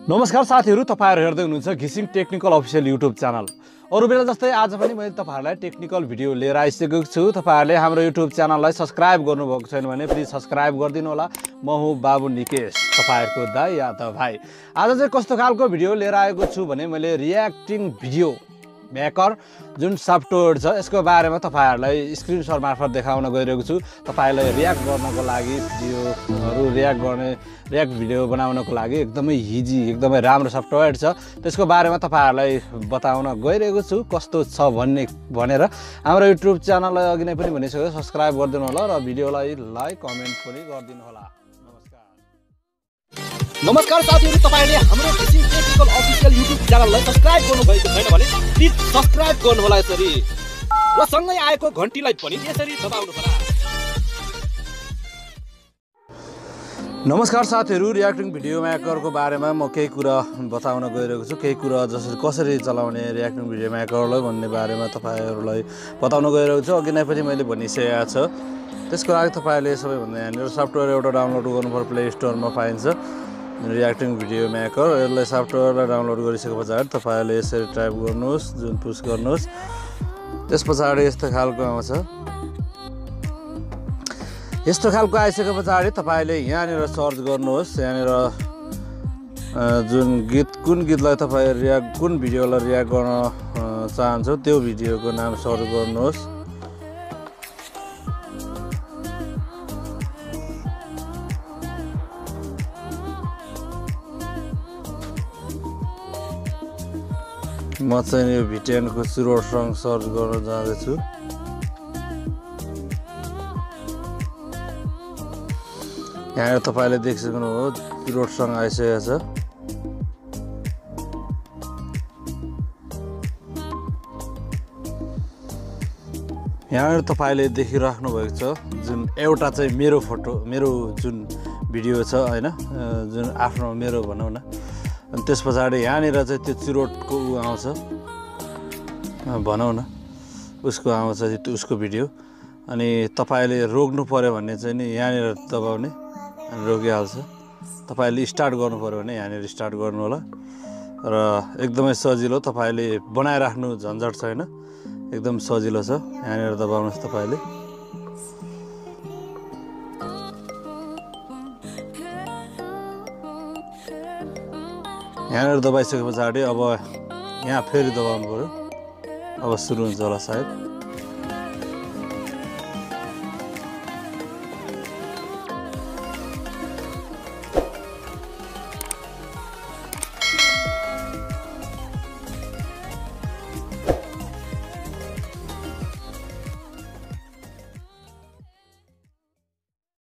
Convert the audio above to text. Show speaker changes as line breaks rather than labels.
नमस्कार साथीहरु, तपाईहरु हेर्दै हुनुहुन्छ घिसिङ टेक्निकल अफिसियल युट्युब च्यानल। अरु बेला जस्तै आज पनि मैले तपाईहरुलाई टेक्निकल भिडियो लिएर आइसकेको छु। तपाईहरुले हाम्रो युट्युब च्यानललाई सब्स्क्राइब गर्नुभएको छैन भने प्लिज सब्स्क्राइब गरिदिनु होला। म हुँ बाबु निकेश, तपाईहरुको दाइ या त भाइ। आज चाहिँ कस्तो खालको भिडियो लिएर आएको छु भने मैले रियाक्टिङ भिडियो मेकर जुन सफ्टवेयर छ यसको बारेमा तपाईहरुलाई स्क्रिनशट मार्फत देखाउन गइरहेको छु। तपाईहरुलाई रियाक्ट गर्नको लागि भिडियोहरु रियाक्ट भिडियो बनाउनको लागि एकदमै इजी, एकदमै राम्रो सफ्टवेयर छ। त्यसको बारेमा तपाईहरुलाई बताउन गइरहेको छु कस्तो छ भनेर। हाम्रो युट्युब च्यानललाई अघि नै पनि भनिसकेँ, सब्स्क्राइब गरिदिनु होला र भिडियोलाई लाइक कमेन्ट पनि गरिदिनु होला।
नमस्कार साथीहरु, तपाईहरुले हाम्रो घिसिङ टेक्निकल अफिसियल युट्युब च्यानललाई सब्स्क्राइब गर्नुभएको छैन भने प्लिज सब्स्क्राइब गर्नु होला यसरी, र सँगै आएको घण्टीलाई पनि यसरी दबाउनु होला।
नमस्कार साथीहरु, रियाक्टिङ भिडियो मेकरको बारेमा म केही कुरा बताउन गइरहेको छु। केही कुरा जसरी कसरी चलाउने रियाक्टिङ भिडियो मेकरलाई भन्ने बारेमा तपाईहरुलाई बताउन गइरहेको छु। अघि नै पनि मैले भनिसकेको छु। त्यसको लागि तपाईहरुले सबैभन्दा यहाँनिर सफ्टवेयर एउटा डाउनलोड गर्नुपर्छ। प्ले स्टोरमा पाइन्छ रियाक्टिङ भिडियो मेकर। यसलाई सफ्टवेयरलाई डाउनलोड गरिसके पछाडि तपाईहरुले यसरी टाइप गर्नुहोस्, जुन पुश गर्नुहोस्। त्यस पछाडि यस्तो खालको आउँछ। यस्तो खालको आइसके पछाडि तपाईले यहाँनिर सर्च गर्नुहोस्। यहाँनिर जुन गीत, कुन गीतलाई तपाई कुन भिडियोलाई रियाक्ट गर्न चाहन्छ त्यो भिडियोको नाम सर्च गर्नुहोस्। म चाहिँ यो भिटिएनको चुरोट सङ सर्च गर्न जाँदैछु। यहाँ तपाईले देखिसक्नु हो, चुरोट सङ आइसकेको छ। यहाँ तपाईले देखिराख्नु भएको छ जुन एउटा चाहिँ मेरो फोटो, मेरो जुन भिडियो छ हैन, जुन आफ्नो मेरो भनौं न। अनि त्यस पछाडि यहाँनिर चाहिँ त्यो चुरोटको आउँछ भनौं न, उसको आउँछ उसको भिडियो। अनि तपाईले रोक्नु पर्यो भने चाहिँ नि यहाँनिर दबाउने, अनि रोकिहाल्छ। तपाईले स्टार्ट गर्नु पर्यो भने यहाँनिर स्टार्ट गर्नु होला। र एकदमै सजिलो, तपाईले बनाइराख्नु झन्झट छैन, एकदम सजिलो छ। यहाँनिर दबाउनुहोस् तपाईले। यहाँनिर दबाइसके पछाडि अब यहाँ फेरि दबाउनु पर्यो। अब सुरु हुन्छ होला सायद।